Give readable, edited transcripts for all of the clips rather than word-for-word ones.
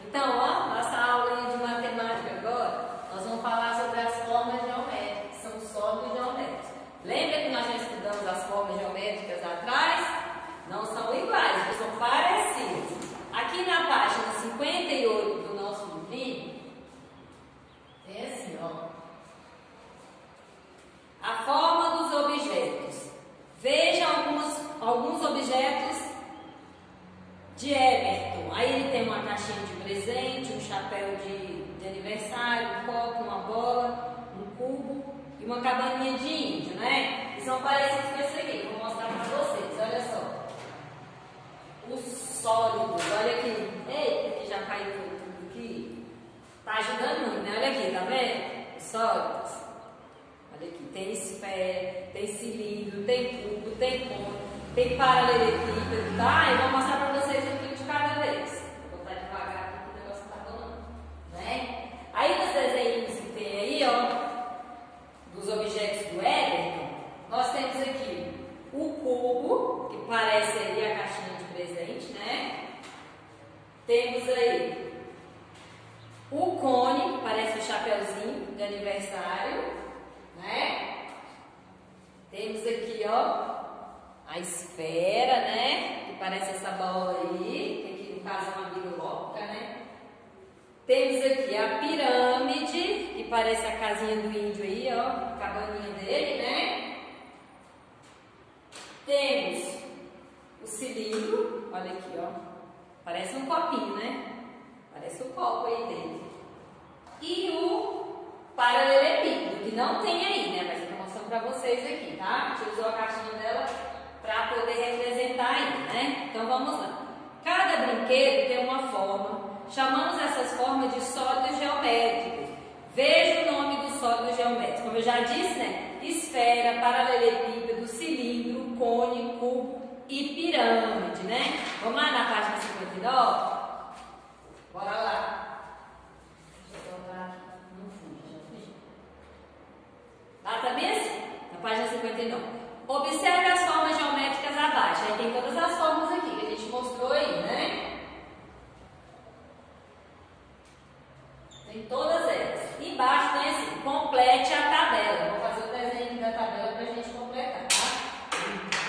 Então, ó, nossa aula de matemática agora, nós vamos falar sobre as formas geométricas, que são sólidos geométricos. Lembra que nós já estudamos as formas geométricas atrás? Não são iguais, são parecidas. Aqui na página 58 do nosso livrinho, tem assim, ó. A forma dos objetos. Veja alguns objetos de Everton. Aí ele tem uma caixinha de presente, um chapéu de aniversário, um copo, uma bola, um cubo e uma cabaninha de índio, né? E são parecidos com esse aqui. Vou mostrar para vocês, olha só. Os sólidos, olha aqui. Eita, que já caiu tudo aqui. Tá ajudando muito, né? Olha aqui, tá vendo? Os sólidos. Olha aqui, tem esfera, tem cilindro, tem cubo, tem cônico, tem paralelepípedo, tá? Eu vou mostrar para vocês aqui de cada vez. Vou botar devagar aqui que o negócio tá falando, né? Aí nos desenhos que tem aí, ó, dos objetos do Everton, nós temos aqui o cubo, que parece ali a caixinha de presente, né? Temos aí o cone, que parece o chapeuzinho de aniversário, né? Temos aqui, ó, a esfera, né? Que parece essa bola aí, que aqui no caso é uma biruloca, né? Temos aqui a pirâmide, que parece a casinha do índio aí, ó, a cabaninha dele, né? Temos o cilindro, olha aqui, ó, parece um copinho, né? Parece um copo aí dentro. E o paralelepípedo, que não tem aí, né? Mas eu estou mostrando para vocês aqui, tá? A gente usou a caixinha dela para poder representar aí, né? Então vamos lá. Cada brinquedo tem uma forma. Chamamos essas formas de sólidos geométricos. Veja o nome dos sólidos geométricos. Como eu já disse, né? Esfera, paralelepípedo, cilindro, cone, cubo e pirâmide, né? Vamos lá na página 59? Bora lá. Lá tá bem assim, na página 59. Observe as formas geométricas abaixo. Aí tem todas as formas aqui que a gente mostrou aí, né? Tem todas elas. E embaixo tem assim, complete a tabela. Vou fazer o desenho da tabela pra gente completar, tá?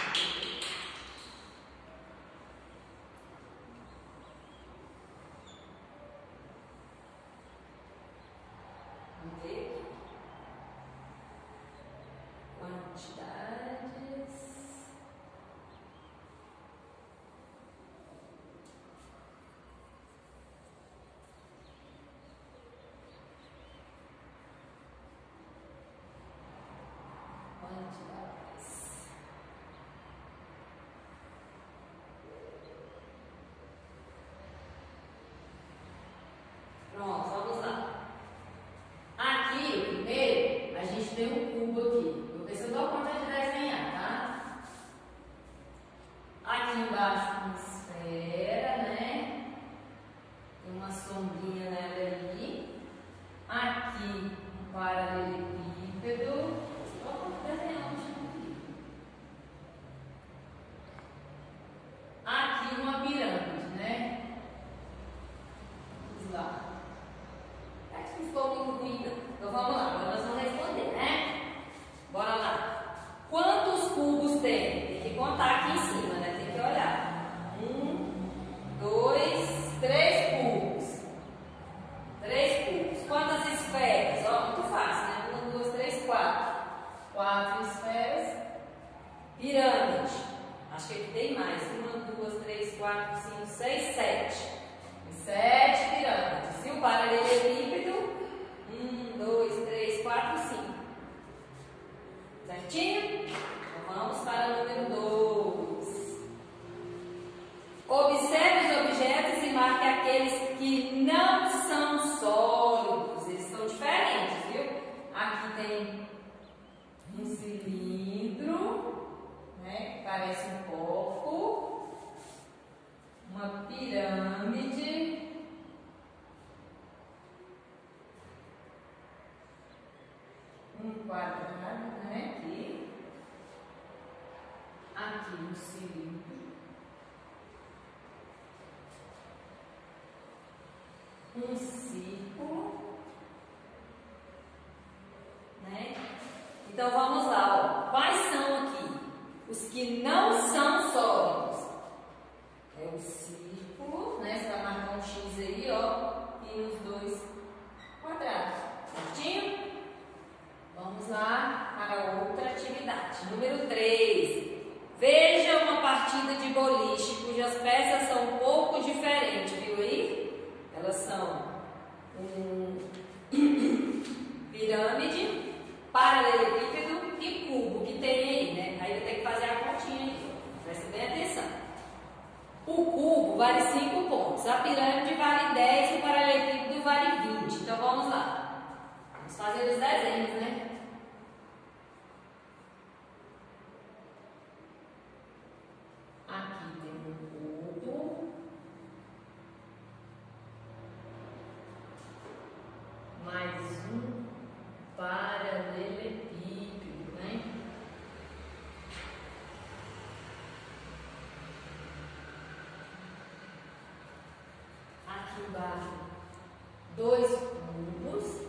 Vamos ver aqui. Quantidades. Pronto, vamos lá. Aqui, primeiro, a gente tem um cubo aqui. Vou ver se eu dou conta de desenhar, tá? Aqui embaixo uma esfera, né? Tem uma sombrinha nela ali. Aqui um paralelepípedo. Dá conta de desenhar um aqui. Aqui uma pirâmide, né? Vamos lá. É que ficou muito ruim, então vamos lá, agora nós vamos responder, né? Bora lá. Quantos cubos tem? Tem que contar aqui em cima, né? Tem que olhar. 1, 2, 3 cubos. 3 cubos. Quantas esferas? Ó, muito fácil, né? 1, 2, 3, 4. 4 esferas. Pirâmide. Acho que aqui tem mais. 1, 2, 3, 4, 5, 6, 7. 7 pirâmides. E o paralelepípedo? 1, 2, 3, 4, 5. Certinho? Então vamos para o número 2. Observe os objetos e marque aqueles que não são sólidos. Eles são diferentes, viu? Aqui tem um cilindro, né? Que parece um copo. Uma pirâmide. Um quadrado, né? Aqui. Aqui um cilindro. um círculo, né? Então vamos lá, ó. Quais são aqui? Os que não são sólidos. É o círculo, né? Você vai marcar um X aí, ó, e os dois quadrados. Certinho? Vamos lá para outra atividade. Número 3. Veja uma partida de boliche cujas peças são um pouco diferentes, viu aí? Elas são pirâmide, paralelepípedo e cubo que tem aí, né? Aí eu tenho que fazer a continha aqui, ó. Presta bem atenção. O cubo vale 5 pontos, a pirâmide vale 10 e o paralelepípedo vale 20. Então vamos lá. Vamos fazer os desenhos, né? Aqui tem um cubo, mais um paralelepípedo, né? Aqui embaixo, 2 cubos.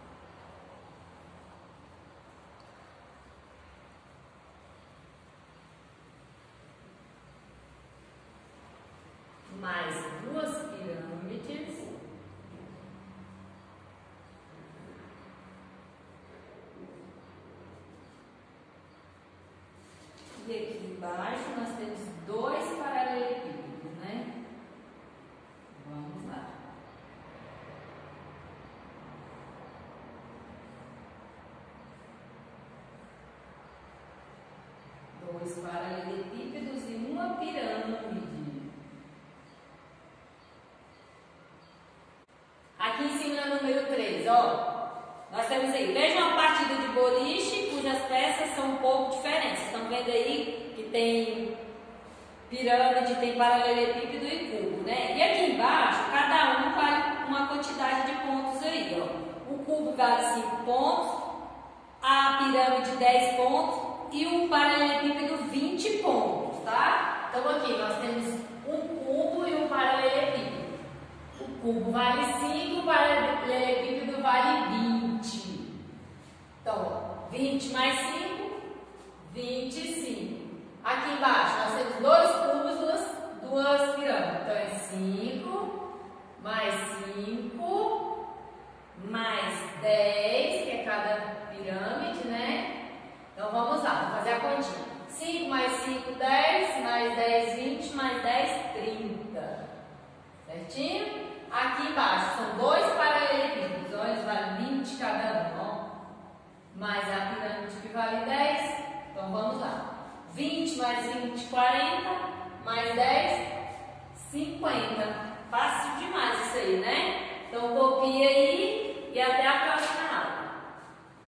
Mais 2 pirâmides. E aqui embaixo nós temos 2 paralelepípedos, né? Vamos lá. Dois paralelepípedos e uma pirâmide. Aqui em cima no número 3, ó. Nós temos aí, veja uma partida de boliche cujas peças são um pouco diferentes. Vocês estão vendo aí que tem pirâmide, tem paralelepípedo e cubo, né? E aqui embaixo, cada um vale uma quantidade de pontos aí, ó. O cubo vale 5 pontos, a pirâmide 10 pontos e o paralelepípedo 20 pontos, tá? Então aqui nós temos um cubo e um paralelepípedo. O cubo vale 5, o paralelepípedo vale 20. Então, 20 mais 5, 25. Aqui embaixo nós temos 2 cubos, duas pirâmides. Então é 5 mais 5 mais 10, que é cada pirâmide, né? Então vamos lá, vamos fazer a continha. 5 mais 5, 10, mais 10, 20, mais 10, 30. Certinho? Aqui embaixo são 2 paralelepípedos, olha, eles valem 20 cada um, ó. Mais a pirâmide que vale 10. Então vamos lá. 20 mais 20, 40, mais 10, 50. Fácil demais isso aí, né? Então copia aí e até a próxima.